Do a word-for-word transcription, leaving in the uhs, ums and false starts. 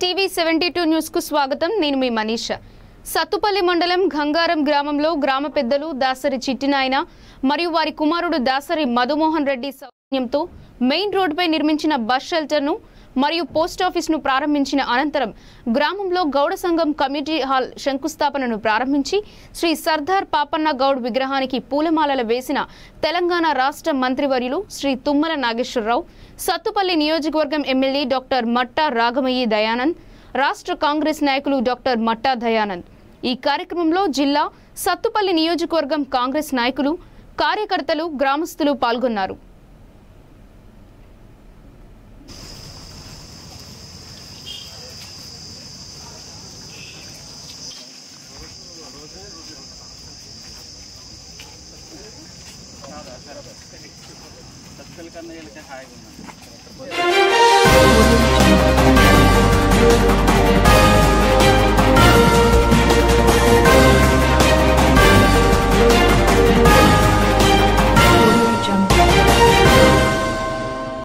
TV seventy two news కు స్వాగతం. నేను మీ మనీషా. సత్తుపల్లి మండలం గంగారం గ్రామంలో గ్రామ పెద్దలు దాసరి చిట్టినాయన మరియు వారి కుమారుడు దాసరి మధుమోహన్ రెడ్డి సౌజన్యంతో మెయిన్ రోడ్డుపై నిర్మించిన బస్ షెల్టర్ను మరియు పోస్ట్ ఆఫీస్ను ప్రారంభించిన అనంతరం గ్రామంలో గౌడ సంఘం కమ్యూనిటీ హాల్ శంకుస్థాపనను ప్రారంభించి శ్రీ సర్దార్ పాపన్న గౌడ్ విగ్రహానికి పూలమాలలు వేసిన తెలంగాణ రాష్ట్ర మంత్రివర్యులు శ్రీ తుమ్మల నాగేశ్వరరావు, సత్తుపల్లి నియోజకవర్గం ఎమ్మెల్యే డాక్టర్ మట్టా రాగమయ్యి దయానంద్, రాష్ట్ర కాంగ్రెస్ నాయకులు డాక్టర్ మట్టా దయానంద్. ఈ కార్యక్రమంలో జిల్లా సత్తుపల్లి నియోజకవర్గం కాంగ్రెస్ నాయకులు, కార్యకర్తలు, గ్రామస్తులు పాల్గొన్నారు. सत्तल करने के लिए हाय